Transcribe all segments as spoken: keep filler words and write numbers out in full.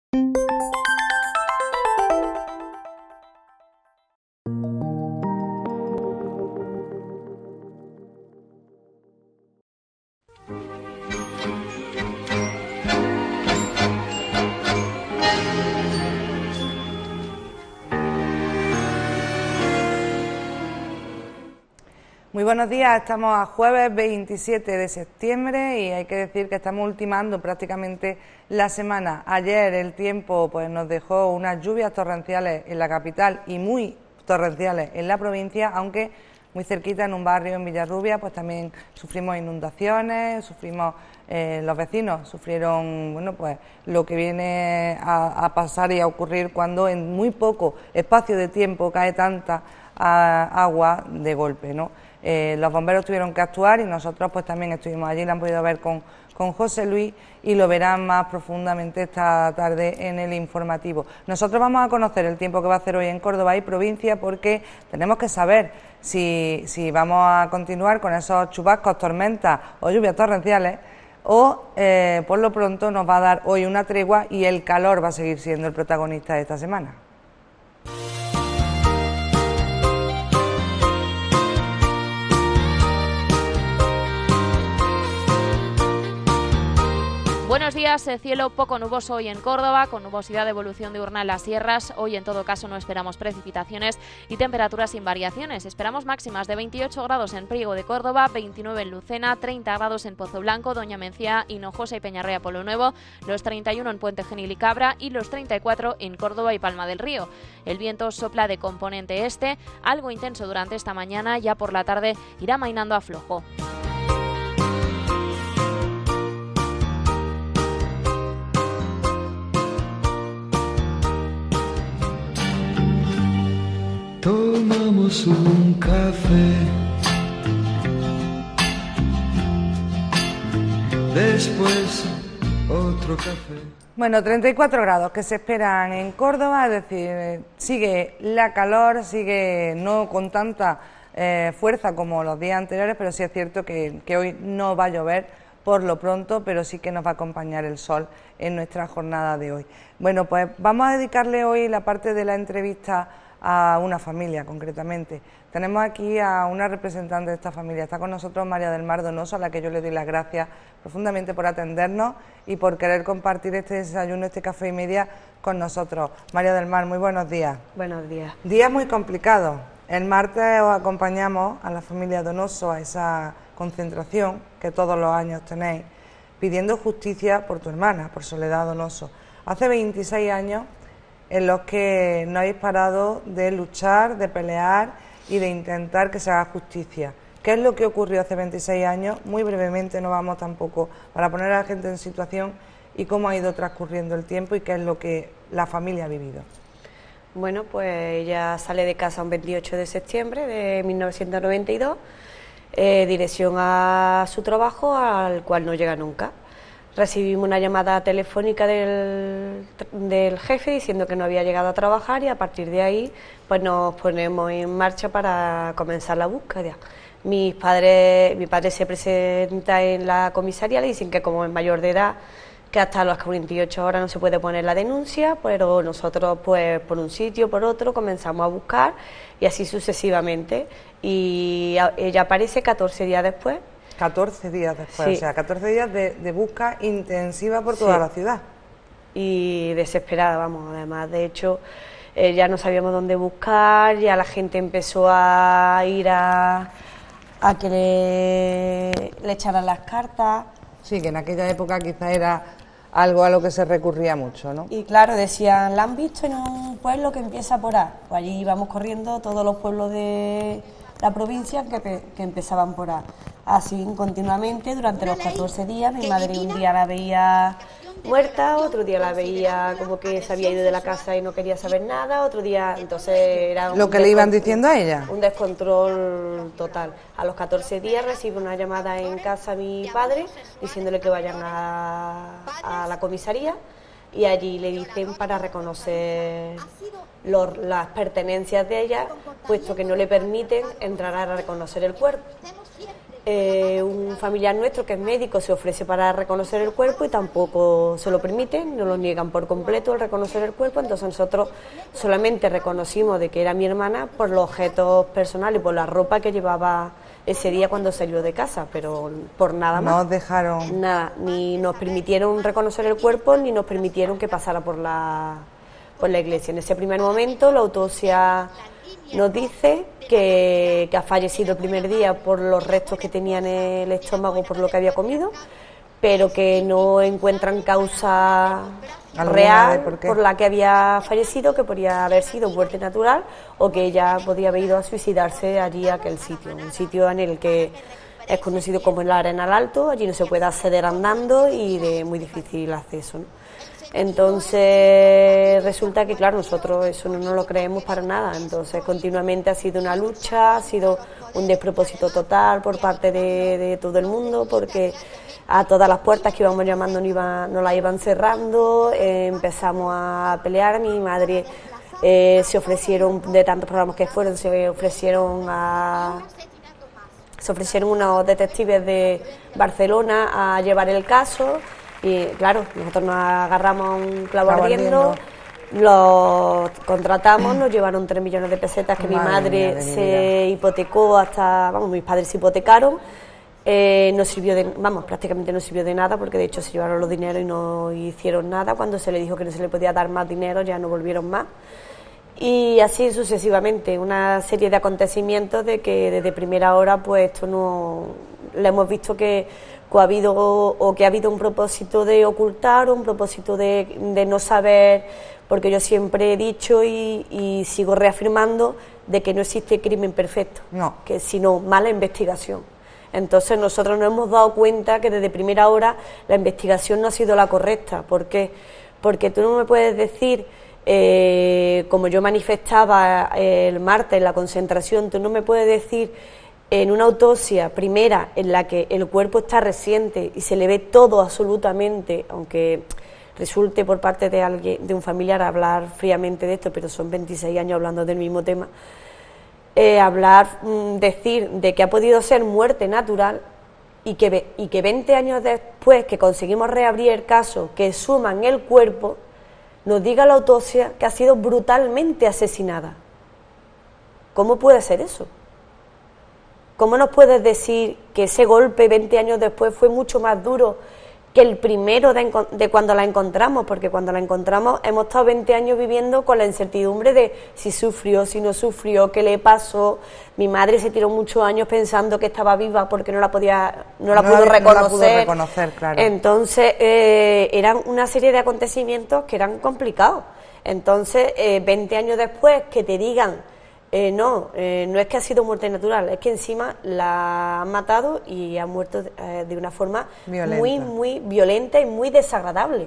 Muy buenos días, estamos a jueves veintisiete de septiembre y hay que decir que estamos ultimando prácticamente la semana. Ayer el tiempo pues nos dejó unas lluvias torrenciales en la capital y muy torrenciales en la provincia, aunque muy cerquita en un barrio en Villarrubia pues también sufrimos inundaciones, sufrimos eh, los vecinos sufrieron bueno pues lo que viene a, a pasar y a ocurrir cuando en muy poco espacio de tiempo cae tanta a, agua de golpe, ¿no? Eh, los bomberos tuvieron que actuar y nosotros pues también estuvimos allí, lo han podido ver con, con José Luis y lo verán más profundamente esta tarde en el informativo. Nosotros vamos a conocer el tiempo que va a hacer hoy en Córdoba y provincia porque tenemos que saber si, si vamos a continuar con esos chubascos, tormentas o lluvias torrenciales o eh, por lo pronto nos va a dar hoy una tregua y el calor va a seguir siendo el protagonista de esta semana. Buenos días, cielo poco nuboso hoy en Córdoba, con nubosidad de evolución diurna en las sierras. Hoy en todo caso no esperamos precipitaciones y temperaturas sin variaciones. Esperamos máximas de veintiocho grados en Priego de Córdoba, veintinueve en Lucena, treinta grados en Pozo Blanco, Doña Mencía, Hinojosa y Peñarrea Polo Nuevo, los treinta y uno en Puente Genil y Cabra y los treinta y cuatro en Córdoba y Palma del Río. El viento sopla de componente este, algo intenso durante esta mañana, ya por la tarde irá amainando a flojo. Tomamos un café, después otro café. Bueno, treinta y cuatro grados que se esperan en Córdoba, es decir, sigue la calor, sigue no con tanta eh, fuerza como los días anteriores, pero sí es cierto que, que hoy no va a llover por lo pronto, pero sí que nos va a acompañar el sol en nuestra jornada de hoy. Bueno, pues vamos a dedicarle hoy la parte de la entrevista a una familia concretamente. Tenemos aquí a una representante de esta familia, está con nosotros María del Mar Donoso, a la que yo le doy las gracias profundamente por atendernos y por querer compartir este desayuno, este café y media con nosotros. María del Mar, muy buenos días. Buenos días. Días muy complicados. El martes os acompañamos a la familia Donoso a esa concentración que todos los años tenéis, pidiendo justicia por tu hermana, por Soledad Donoso. Hace veintiséis años en los que no habéis parado de luchar, de pelear y de intentar que se haga justicia. ¿Qué es lo que ocurrió hace veintiséis años? Muy brevemente, no vamos tampoco para poner a la gente en situación y cómo ha ido transcurriendo el tiempo y qué es lo que la familia ha vivido. Bueno, pues ella sale de casa un veintiocho de septiembre de mil novecientos noventa y dos, eh, dirección a su trabajo al cual no llega nunca. Recibimos una llamada telefónica del, del jefe diciendo que no había llegado a trabajar y a partir de ahí pues nos ponemos en marcha para comenzar la búsqueda. Mis padres, mi padre se presenta en la comisaría, le dicen que como es mayor de edad, que hasta las cuarenta y ocho horas no se puede poner la denuncia, pero nosotros pues por un sitio, por otro, comenzamos a buscar y así sucesivamente. Y ella aparece catorce días después. catorce días después, sí. O sea, catorce días de, de busca intensiva por toda sí. la ciudad. Y desesperada, vamos, además, de hecho, eh, ya no sabíamos dónde buscar, ya la gente empezó a ir a, a que le, le echaran las cartas. Sí, que en aquella época quizá era algo a lo que se recurría mucho, ¿no? Y claro, decían, ¿la han visto en un pueblo que empieza por A? Pues allí íbamos corriendo todos los pueblos de la provincia que, que empezaban por A. Así continuamente durante los catorce días. Mi madre un día la veía muerta, otro día la veía como que se había ido de la casa y no quería saber nada, otro día, entonces era... Lo que le iban diciendo a ella. Un descontrol total. A los catorce días recibe una llamada en casa a mi padre diciéndole que vayan a, a la comisaría y allí le dicen para reconocer los, las pertenencias de ella, puesto que no le permiten entrar a reconocer el cuerpo. eh, un familiar nuestro que es médico se ofrece para reconocer el cuerpo y tampoco se lo permiten, no lo niegan por completo el reconocer el cuerpo, entonces nosotros solamente reconocimos de que era mi hermana por los objetos personales, por la ropa que llevaba ese día cuando salió de casa, pero por nada más. No os dejaron... Nada, ni nos permitieron reconocer el cuerpo, ni nos permitieron que pasara por la, por la iglesia. En ese primer momento la autopsia nos dice que, que ha fallecido el primer día por los restos que tenía en el estómago por lo que había comido, pero que no encuentran causa real por, por la que había fallecido, que podría haber sido muerte natural o que ella podía haber ido a suicidarse allí a aquel sitio, un sitio en el que es conocido como el Arenal Alto, allí no se puede acceder andando y de muy difícil acceso, ¿no? Entonces resulta que claro, nosotros eso no nos lo creemos para nada, entonces continuamente ha sido una lucha, ha sido un despropósito total por parte de, de todo el mundo, porque a todas las puertas que íbamos llamando no, iba, no las iban cerrando, eh, empezamos a pelear, mi madre eh, se ofrecieron, de tantos programas que fueron, se ofrecieron a... se ofrecieron unos detectives de Barcelona a llevar el caso y claro, nosotros nos agarramos a un clavo ardiendo, los contratamos, nos llevaron tres millones de pesetas que madre mi madre mía, se hipotecó hasta, vamos, mis padres se hipotecaron, eh, no sirvió de, vamos, prácticamente no sirvió de nada porque de hecho se llevaron los dineros y no hicieron nada, cuando se le dijo que no se le podía dar más dinero ya no volvieron más. Y así sucesivamente, una serie de acontecimientos de que desde primera hora pues esto no, le hemos visto que, que ha habido o que ha habido un propósito de ocultar o un propósito de, de no saber, porque yo siempre he dicho y, y sigo reafirmando de que no existe crimen perfecto, no. que sino mala investigación. Entonces nosotros nos hemos dado cuenta que desde primera hora la investigación no ha sido la correcta. ¿Por qué? Porque tú no me puedes decir... Eh, como yo manifestaba el martes en la concentración, tú no me puedes decir en una autopsia primera en la que el cuerpo está reciente y se le ve todo absolutamente, aunque resulte por parte de alguien, de un familiar hablar fríamente de esto, pero son veintiséis años hablando del mismo tema, eh, hablar, mm, decir de que ha podido ser muerte natural y que, y que veinte años después que conseguimos reabrir el caso, que suman el cuerpo, nos diga la autopsia que ha sido brutalmente asesinada. ¿Cómo puede ser eso? ¿Cómo nos puedes decir que ese golpe veinte años después fue mucho más duro que el primero de, de cuando la encontramos? Porque cuando la encontramos hemos estado veinte años viviendo con la incertidumbre de si sufrió, si no sufrió, qué le pasó. Mi madre se tiró muchos años pensando que estaba viva porque no la podía, no la, no pudo, la, reconocer. No la pudo reconocer. Claro. Entonces eh, eran una serie de acontecimientos que eran complicados. Entonces eh, veinte años después que te digan Eh, no, eh, no es que ha sido muerte natural, es que encima la han matado y ha muerto eh, de una forma violenta. muy, muy violenta y muy desagradable.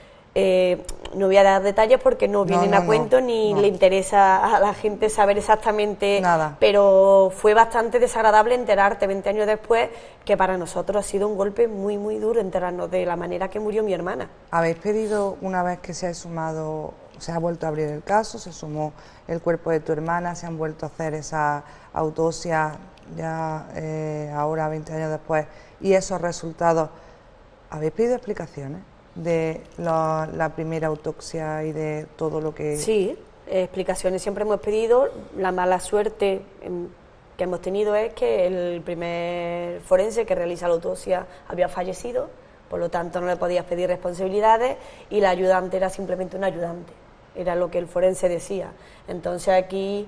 Eh, no voy a dar detalles porque no vienen no, no, a cuento no, ni no. le interesa a la gente saber exactamente nada, pero fue bastante desagradable enterarte veinte años después que para nosotros ha sido un golpe muy, muy duro enterarnos de la manera que murió mi hermana. ¿Habéis pedido, una vez que se ha sumado, se ha vuelto a abrir el caso, se sumó el cuerpo de tu hermana, se han vuelto a hacer esa autopsia ya eh, ahora veinte años después y esos resultados, ¿habéis pedido explicaciones de lo, la primera autopsia y de todo lo que...? Sí, explicaciones siempre hemos pedido. La mala suerte que hemos tenido es que el primer forense que realiza la autopsia había fallecido, por lo tanto no le podías pedir responsabilidades y la ayudante era simplemente una ayudante, era lo que el forense decía. Entonces aquí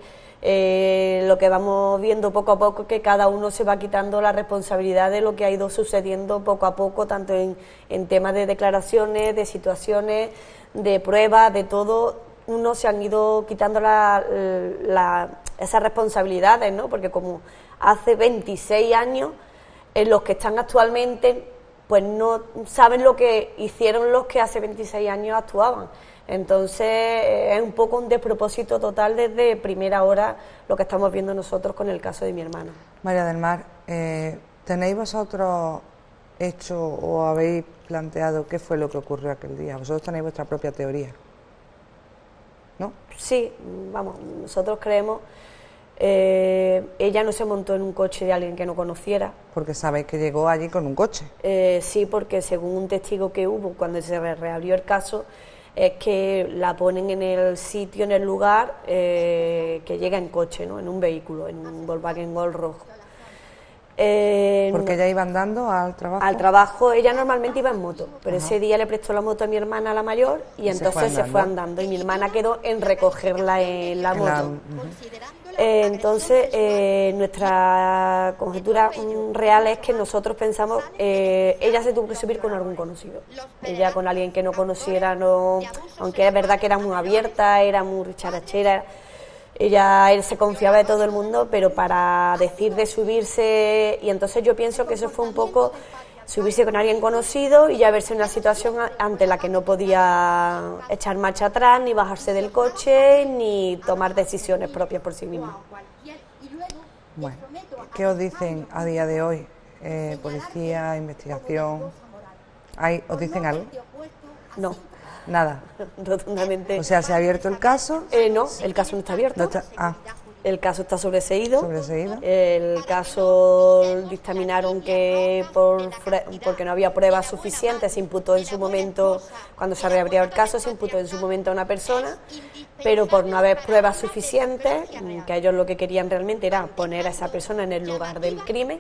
eh, lo que vamos viendo poco a poco es que cada uno se va quitando la responsabilidad de lo que ha ido sucediendo poco a poco, tanto en, en temas de declaraciones, de situaciones, de pruebas, de todo. Unos se han ido quitando la, la, esas responsabilidades, ¿no? Porque como hace veintiséis años, en los que están actualmente, pues no saben lo que hicieron los que hace veintiséis años actuaban. Entonces es un poco un despropósito total desde primera hora lo que estamos viendo nosotros con el caso de mi hermana. María del Mar, eh, ¿tenéis vosotros hecho o habéis planteado qué fue lo que ocurrió aquel día? Vosotros tenéis vuestra propia teoría, ¿no? Sí, vamos, nosotros creemos Eh, ella no se montó en un coche de alguien que no conociera. Porque sabéis que llegó allí con un coche. Eh, sí, porque según un testigo que hubo cuando se reabrió el caso, es que la ponen en el sitio, en el lugar, eh, que llega en coche, ¿no? En un vehículo, en un Volkswagen Gol rojo. Eh, Porque ella iba andando al trabajo. Al trabajo, ella normalmente iba en moto, pero Ajá. ese día le prestó la moto a mi hermana, la mayor, y, Y entonces se fue, se fue andando, y mi hermana quedó en recogerla en la En moto. la- ujú. Eh, entonces, eh, nuestra conjetura mm, real es que nosotros pensamos, eh, ella se tuvo que subir con algún conocido. Ella con alguien que no conociera, no, aunque es verdad que era muy abierta, era muy charachera, ella él se confiaba de todo el mundo, pero para decir de subirse, y entonces yo pienso que eso fue un poco subirse con alguien conocido y ya verse en una situación ante la que no podía echar marcha atrás, ni bajarse del coche, ni tomar decisiones propias por sí misma. Bueno, ¿qué os dicen a día de hoy? Eh, policía, investigación, ¿hay, ¿os dicen algo? No, Nada. rotundamente. O sea, ¿se ha abierto el caso? Eh, no, el caso no está abierto. No está- ah, El caso está sobreseído. Sobreseído. El caso dictaminaron que por, fre- porque no había pruebas suficientes, se imputó en su momento, cuando se reabrió el caso, se imputó en su momento a una persona, pero por no haber pruebas suficientes, que ellos lo que querían realmente era poner a esa persona en el lugar del crimen,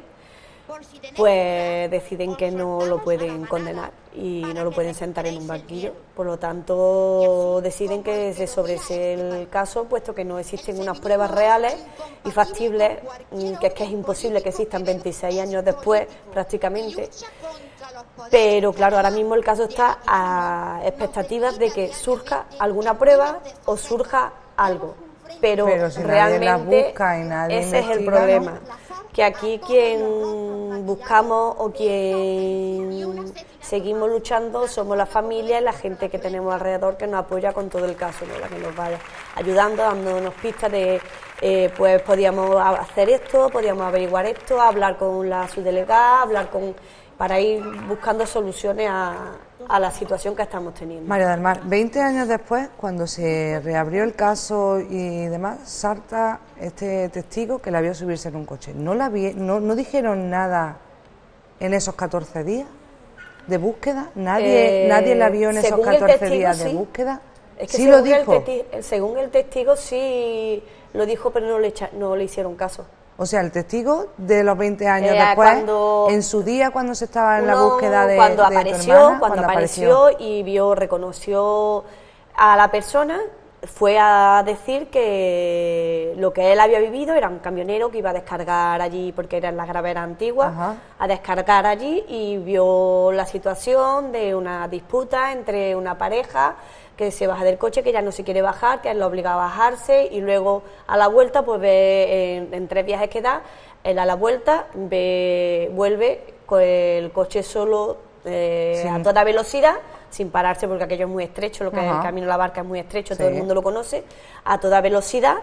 pues deciden que no lo pueden condenar y no lo pueden sentar en un banquillo. Por lo tanto, deciden que se sobresee el caso, puesto que no existen unas pruebas reales y factibles, que es que es imposible que existan veintiséis años después, prácticamente. Pero claro, ahora mismo el caso está a expectativas de que surja alguna prueba o surja algo. Pero, Pero si nadie realmente las busca y nadie ese es el investiga, problema. ¿no? Que aquí quien buscamos o quien seguimos luchando somos la familia y la gente que tenemos alrededor que nos apoya con todo el caso, ¿no? La que nos vaya ayudando, dándonos pistas de, eh, pues podíamos hacer esto, podíamos averiguar esto, hablar con la subdelegada, hablar con para ir buscando soluciones a, a la situación que estamos teniendo. María del Mar, veinte años después, cuando se reabrió el caso y demás, salta este testigo que la vio subirse en un coche. ¿No, la vi, no, no dijeron nada en esos catorce días de búsqueda? ¿Nadie, Eh, nadie la vio en esos según el catorce testigo, días de sí. búsqueda? Es que ¿Sí lo según, dijo? El testi- según el testigo sí lo dijo, pero no le, echa- no le hicieron caso. O sea, el testigo de los veinte años Eh, después, cuando- en su día cuando se estaba en la Uno, búsqueda de, cuando de tu apareció, hermana, cuando apareció y vio, reconoció a la persona, fue a decir que lo que él había vivido era un camionero que iba a descargar allí, porque eran las graveras antiguas, Ajá. a descargar allí y vio la situación de una disputa entre una pareja que se baja del coche, que ya no se quiere bajar, que él lo obliga a bajarse y luego a la vuelta, pues ve en, en tres viajes que da, él a la vuelta ve, vuelve con el coche solo eh, Sí. a toda velocidad, sin pararse porque aquello es muy estrecho, lo que es Ajá. el camino de la barca es muy estrecho, Sí. todo el mundo lo conoce, a toda velocidad,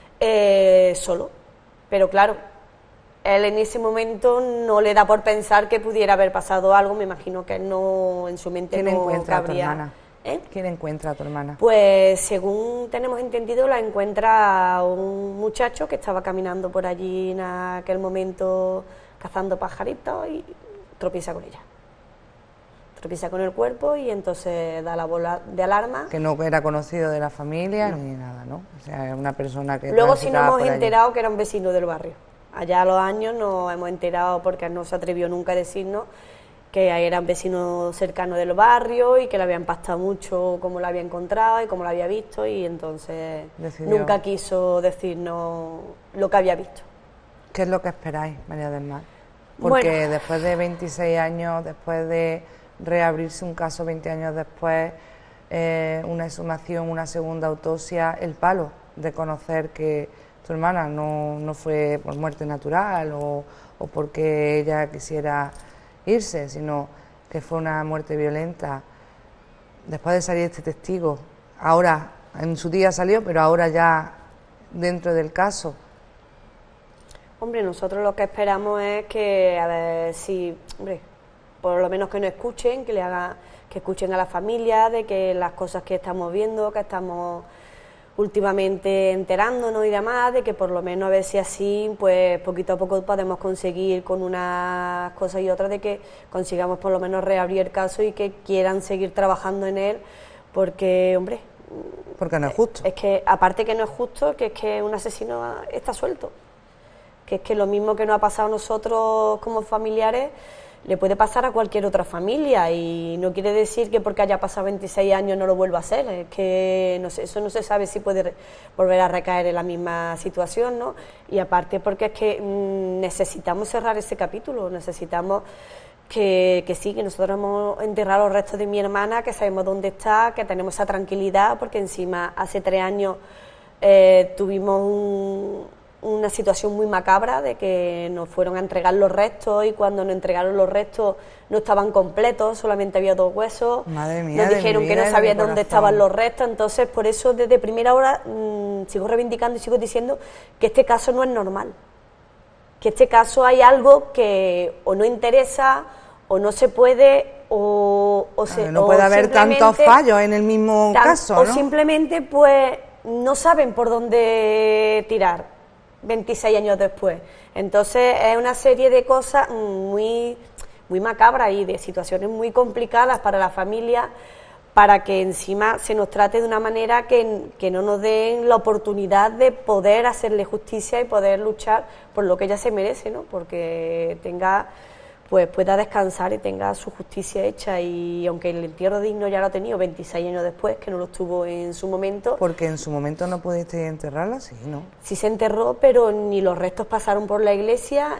eh, solo. Pero claro, él en ese momento no le da por pensar que pudiera haber pasado algo, me imagino que él no, en su mente ¿Quién no encuentra a tu cabría. hermana? ¿Eh? ¿Quién encuentra a tu hermana? Pues según tenemos entendido, la encuentra un muchacho que estaba caminando por allí en aquel momento cazando pajaritos y tropieza con ella. Tropieza con el cuerpo y entonces da la bola de alarma. Que no era conocido de la familia ni nada, ¿no? O sea, es una persona que Luego sí nos transitaba hemos por allí. enterado que era un vecino del barrio. Allá a los años nos hemos enterado porque no se atrevió nunca a decirnos que era un vecino cercano del barrio y que le había impactado mucho cómo la había encontrado y cómo la había visto y entonces Decidió. nunca quiso decirnos lo que había visto. ¿Qué es lo que esperáis, María del Mar? Porque Bueno. después de veintiséis años, después de reabrirse un caso veinte años después, eh, una exhumación, una segunda autopsia, el palo de conocer que tu hermana no, no fue por muerte natural o, o porque ella quisiera irse, sino que fue una muerte violenta. Después de salir este testigo, ahora, en su día salió, pero ahora ya dentro del caso. Hombre, nosotros lo que esperamos es que, a ver si, hombre, por lo menos que nos escuchen, que le haga, que escuchen a la familia de que las cosas que estamos viendo, que estamos últimamente enterándonos y demás, de que por lo menos a ver si así, pues poquito a poco podemos conseguir con unas cosas y otras, de que consigamos por lo menos reabrir el caso y que quieran seguir trabajando en él, porque, hombre... Porque no es justo. Es que, aparte que no es justo, que es que un asesino está suelto, que es que lo mismo que nos ha pasado a nosotros como familiares, le puede pasar a cualquier otra familia, y no quiere decir que porque haya pasado veintiséis años no lo vuelva a hacer, es que no sé, eso no se sabe si puede volver a recaer en la misma situación, ¿no? Y aparte porque es que mmm, necesitamos cerrar ese capítulo, necesitamos que, que sí, que nosotros hemos enterrado los restos de mi hermana, que sabemos dónde está, que tenemos esa tranquilidad, porque encima hace tres años eh, tuvimos un... una situación muy macabra de que nos fueron a entregar los restos, y cuando nos entregaron los restos no estaban completos, solamente había dos huesos. Madre mía, nos dijeron que no sabían dónde corazón. estaban los restos. Entonces, por eso desde primera hora mmm, sigo reivindicando y sigo diciendo que este caso no es normal, que este caso hay algo que o no interesa o no se puede o, o se, no o puede haber tantos fallos en el mismo tan, caso, o ¿no? simplemente pues no saben por dónde tirar veintiséis años después. Entonces es una serie de cosas muy, muy macabras y de situaciones muy complicadas para la familia, para que encima se nos trate de una manera que, que no nos den la oportunidad de poder hacerle justicia y poder luchar por lo que ella se merece, ¿no? Porque tenga, pues pueda descansar y tenga su justicia hecha. Y aunque el entierro digno ya lo ha tenido veintiséis años después, que no lo estuvo en su momento. Porque en su momento no pudiste enterrarla, sí, ¿no? Sí se enterró, pero ni los restos pasaron por la iglesia,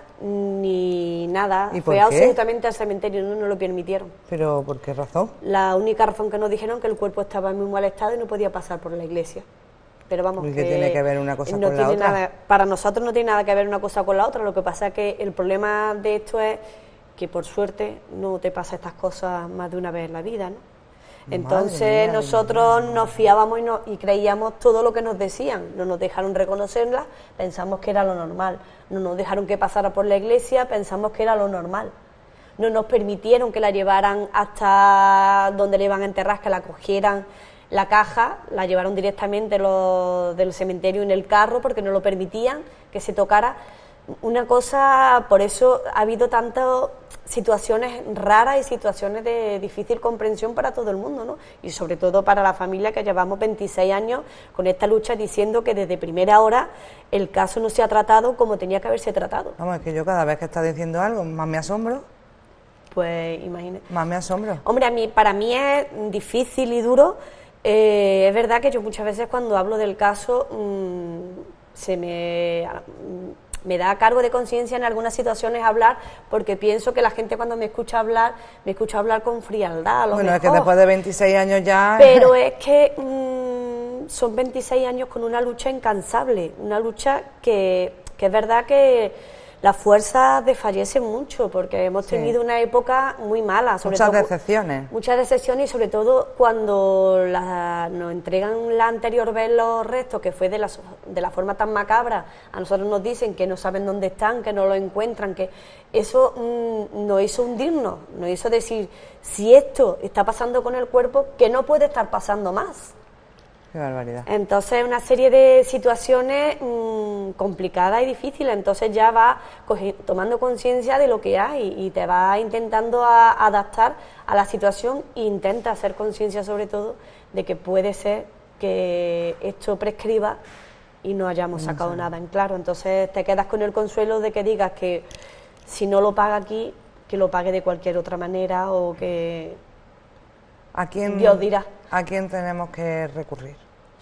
ni nada. ¿Y por Fue qué? absolutamente al cementerio, no nos lo permitieron. ¿Pero por qué razón? La única razón que nos dijeron que el cuerpo estaba en muy mal estado y no podía pasar por la iglesia. Pero vamos, ¿Y qué tiene que ver una cosa no con la tiene otra? Nada, para nosotros no tiene nada que ver una cosa con la otra. Lo que pasa es que el problema de esto es que por suerte no te pasa estas cosas más de una vez en la vida, ¿no? Entonces mía, nosotros nos fiábamos y, no, y creíamos todo lo que nos decían. No nos dejaron reconocerla, pensamos que era lo normal. No nos dejaron que pasara por la iglesia, pensamos que era lo normal. No nos permitieron que la llevaran hasta donde le iban a enterrar, que la cogieran la caja, la llevaron directamente los del cementerio en el carro porque no lo permitían que se tocara. Una cosa, por eso ha habido tantas situaciones raras y situaciones de difícil comprensión para todo el mundo, ¿no? Y sobre todo para la familia, que llevamos veintiséis años con esta lucha, diciendo que desde primera hora el caso no se ha tratado como tenía que haberse tratado. Vamos, es que yo cada vez que estás diciendo algo, más me asombro. Pues imagínate. Más me asombro. Hombre, a mí, para mí es difícil y duro. Eh, es verdad que yo muchas veces cuando hablo del caso mmm, se me... me da cargo de conciencia en algunas situaciones hablar, porque pienso que la gente cuando me escucha hablar, me escucha hablar con frialdad, a lo Bueno, mejor. es que después de veintiséis años ya... Pero es que mmm, son veintiséis años con una lucha incansable, una lucha que, que es verdad que las fuerzas desfallecen mucho, porque hemos Sí. tenido una época muy mala. Sobre Muchas todo, decepciones. Muchas decepciones, y sobre todo cuando la, nos entregan la anterior vez los restos, que fue de la, de la forma tan macabra. A nosotros nos dicen que no saben dónde están, que no lo encuentran, que eso mmm, nos hizo hundirnos, nos hizo decir, si esto está pasando con el cuerpo, que no puede estar pasando más. Qué barbaridad. Entonces, una serie de situaciones mmm, complicadas y difíciles. Entonces ya vas tomando conciencia de lo que hay y te vas intentando a, adaptar a la situación, e intenta hacer conciencia sobre todo de que puede ser que esto prescriba y no hayamos sacado nada en claro. Entonces te quedas con el consuelo de que digas que si no lo paga aquí, que lo pague de cualquier otra manera, o que ¿A quién, Dios dirá. ¿A quién tenemos que recurrir?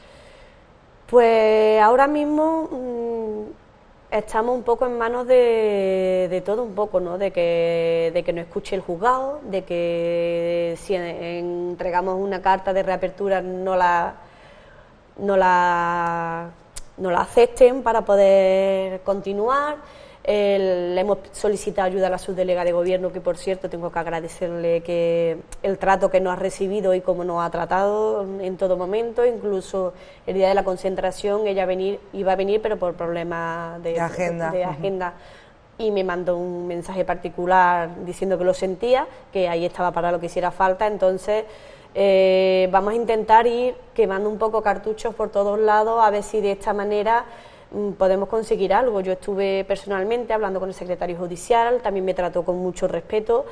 Pues ahora mismo mmm, estamos un poco en manos de, de todo un poco, ¿no? De que, de que nos escuche el juzgado, de que si entregamos una carta de reapertura no la, no la, no la acepten para poder continuar. El, le hemos solicitado ayuda a la subdelegada de gobierno, que por cierto tengo que agradecerle que el trato que nos ha recibido y cómo nos ha tratado en todo momento. Incluso el día de la concentración ella venir, iba a venir, pero por problemas de, de agenda, de, de agenda uh-huh. Y me mandó un mensaje particular diciendo que lo sentía, que ahí estaba para lo que hiciera falta. Entonces Eh, vamos a intentar ir quemando un poco cartuchos por todos lados, a ver si de esta manera mm, podemos conseguir algo. Yo estuve personalmente hablando con el secretario judicial, también me trató con mucho respeto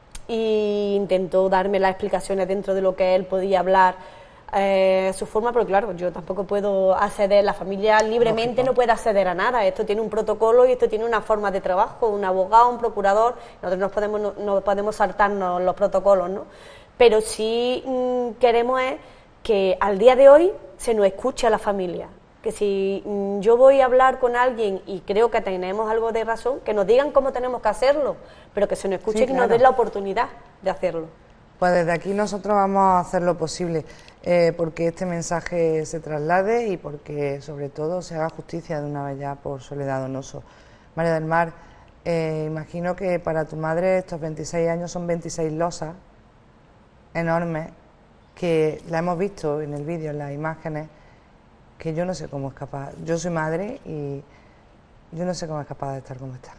e intentó darme las explicaciones dentro de lo que él podía hablar eh, a su forma, pero claro, yo tampoco puedo acceder, la familia libremente no puede acceder a nada, esto tiene un protocolo y esto tiene una forma de trabajo, un abogado, un procurador, nosotros no podemos, no, no podemos saltarnos los protocolos, ¿no? Pero sí mmm, queremos es que al día de hoy se nos escuche a la familia, que si mmm, yo voy a hablar con alguien y creo que tenemos algo de razón, que nos digan cómo tenemos que hacerlo, pero que se nos escuche, sí, y claro, nos den la oportunidad de hacerlo. Pues desde aquí nosotros vamos a hacer lo posible eh, porque este mensaje se traslade y porque sobre todo se haga justicia de una vez ya por Soledad Donoso. María del Mar, eh, imagino que para tu madre estos veintiséis años son veintiséis losas enormes, que la hemos visto en el vídeo, en las imágenes, que yo no sé cómo es capaz. Yo soy madre y yo no sé cómo es capaz de estar como está.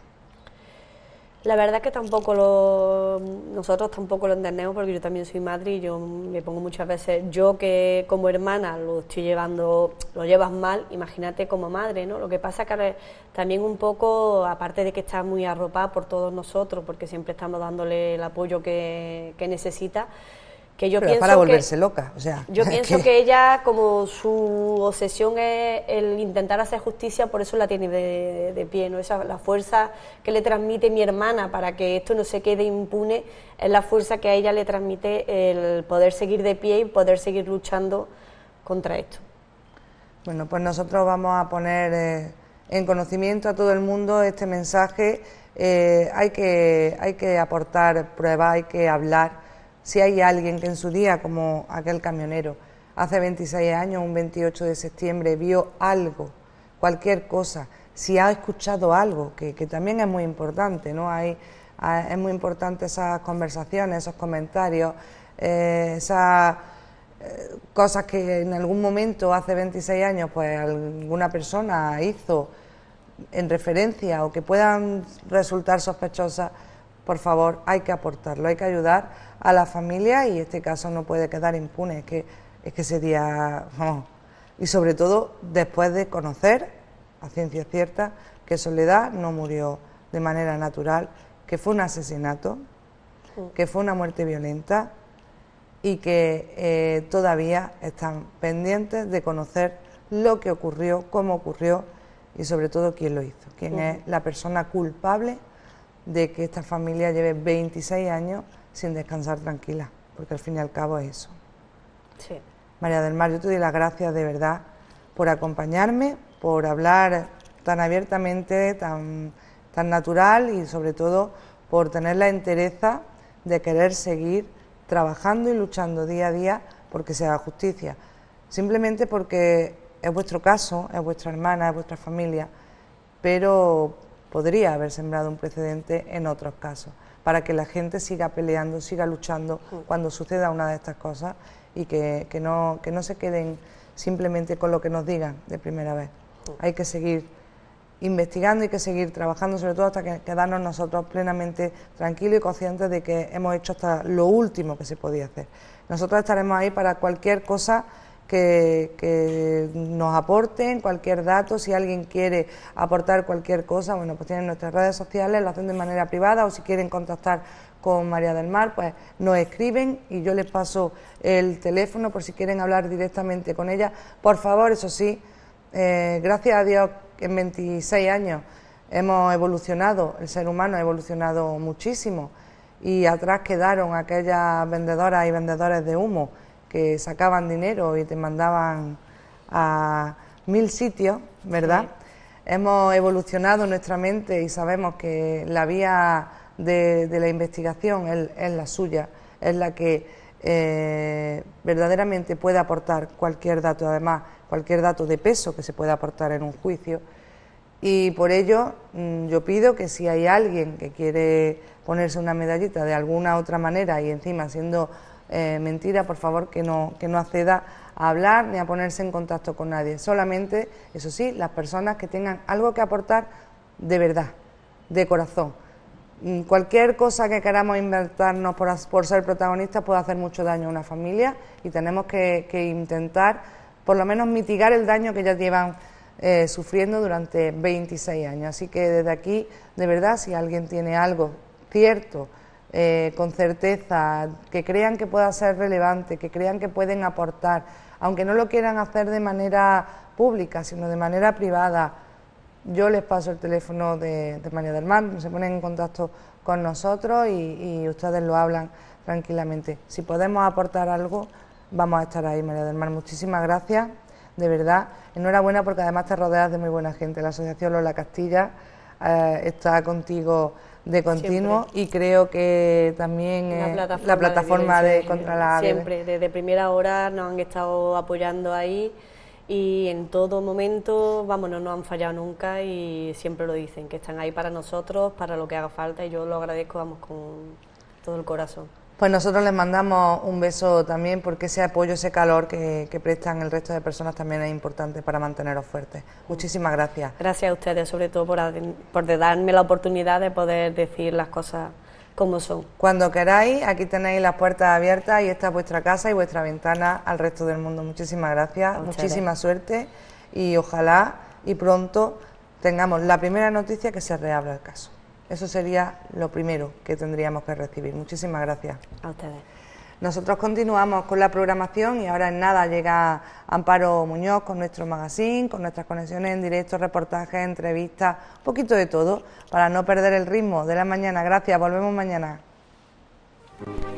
La verdad es que tampoco lo, nosotros tampoco lo entendemos, porque yo también soy madre y yo me pongo muchas veces, yo que como hermana lo estoy llevando, lo llevas mal, imagínate como madre, ¿no? Lo que pasa es que también un poco, aparte de que está muy arropada por todos nosotros, porque siempre estamos dándole el apoyo que, que necesita, que yo Pero pienso para volverse que, loca, o sea, yo pienso que... que ella, como su obsesión es el intentar hacer justicia, por eso la tiene de, de, de pie, ¿no? Esa, la fuerza que le transmite mi hermana para que esto no se quede impune es la fuerza que a ella le transmite el poder seguir de pie y poder seguir luchando contra esto. Bueno, pues nosotros vamos a poner eh, en conocimiento a todo el mundo este mensaje. eh, hay que, hay que aportar pruebas, hay que hablar. Si hay alguien que en su día, como aquel camionero, hace veintiséis años, un veintiocho de septiembre, vio algo, cualquier cosa, si ha escuchado algo, que, que también es muy importante, ¿no? Hay, hay, es muy importante esas conversaciones, esos comentarios, eh, esas eh, cosas que en algún momento, hace veintiséis años, pues alguna persona hizo en referencia o que puedan resultar sospechosas. Por favor, hay que aportarlo, hay que ayudar a la familia y este caso no puede quedar impune, es que, es que sería, vamos, y sobre todo después de conocer a ciencia cierta que Soledad no murió de manera natural, que fue un asesinato, que fue una muerte violenta y que eh, todavía están pendientes de conocer lo que ocurrió, cómo ocurrió y sobre todo quién lo hizo, quién uh-huh. es la persona culpable de que esta familia lleve veintiséis años sin descansar tranquila, porque al fin y al cabo es eso. Sí. María del Mar, yo te doy las gracias de verdad por acompañarme, por hablar tan abiertamente, tan, tan natural y sobre todo por tener la entereza de querer seguir trabajando y luchando día a día porque se haga justicia. Simplemente porque es vuestro caso, es vuestra hermana, es vuestra familia, pero podría haber sembrado un precedente en otros casos, para que la gente siga peleando, siga luchando cuando suceda una de estas cosas y que, que, no, que no se queden simplemente con lo que nos digan de primera vez. Hay que seguir investigando y que seguir trabajando, sobre todo hasta que quedarnos nosotros plenamente tranquilos y conscientes de que hemos hecho hasta lo último que se podía hacer. Nosotros estaremos ahí para cualquier cosa Que, que nos aporten, cualquier dato, si alguien quiere aportar cualquier cosa, bueno, pues tienen nuestras redes sociales, lo hacen de manera privada o si quieren contactar con María del Mar, pues nos escriben y yo les paso el teléfono por si quieren hablar directamente con ella. Por favor, eso sí, eh, gracias a Dios que en veintiséis años hemos evolucionado, el ser humano ha evolucionado muchísimo y atrás quedaron aquellas vendedoras y vendedores de humo que sacaban dinero y te mandaban a mil sitios, ¿verdad? Sí. Hemos evolucionado nuestra mente y sabemos que la vía de, de la investigación es, es la suya, es la que eh, verdaderamente puede aportar cualquier dato, además, cualquier dato de peso que se pueda aportar en un juicio. Y por ello mmm, yo pido que si hay alguien que quiere ponerse una medallita de alguna otra manera y encima siendo Eh, mentira, por favor, que no, que no acceda a hablar ni a ponerse en contacto con nadie. Solamente, eso sí, las personas que tengan algo que aportar de verdad, de corazón, Cualquier cosa que queramos inventarnos por, por ser protagonistas puede hacer mucho daño a una familia y tenemos que, que intentar por lo menos mitigar el daño que ya llevan eh, sufriendo durante veintiséis años. Así que desde aquí, de verdad, si alguien tiene algo cierto, eh, con certeza, que crean que pueda ser relevante, que crean que pueden aportar, aunque no lo quieran hacer de manera pública, sino de manera privada, yo les paso el teléfono de, de María del Mar, se ponen en contacto con nosotros y, y ustedes lo hablan tranquilamente. Si podemos aportar algo, vamos a estar ahí, María del Mar. Muchísimas gracias, de verdad. Enhorabuena porque además te rodeas de muy buena gente. La Asociación Lola Castilla eh, está contigo de continuo. Siempre. Y creo que también eh, plataforma la plataforma de, de contra la siempre, desde primera hora nos han estado apoyando ahí. Y en todo momento, vamos, no nos han fallado nunca y siempre lo dicen, que están ahí para nosotros, para lo que haga falta, y yo lo agradezco, vamos, con todo el corazón. Pues nosotros les mandamos un beso también, porque ese apoyo, ese calor que, que prestan el resto de personas también es importante para manteneros fuertes. Muchísimas gracias. Gracias a ustedes, sobre todo por, por darme la oportunidad de poder decir las cosas como son. Cuando queráis, aquí tenéis las puertas abiertas y esta es vuestra casa y vuestra ventana al resto del mundo. Muchísimas gracias, muchísima suerte y ojalá y pronto tengamos la primera noticia que se reabra el caso. Eso sería lo primero que tendríamos que recibir. Muchísimas gracias. A ustedes. Nosotros continuamos con la programación y ahora en nada llega Amparo Muñoz con nuestro magazine, con nuestras conexiones en directo, reportajes, entrevistas, un poquito de todo, para no perder el ritmo de la mañana. Gracias, volvemos mañana.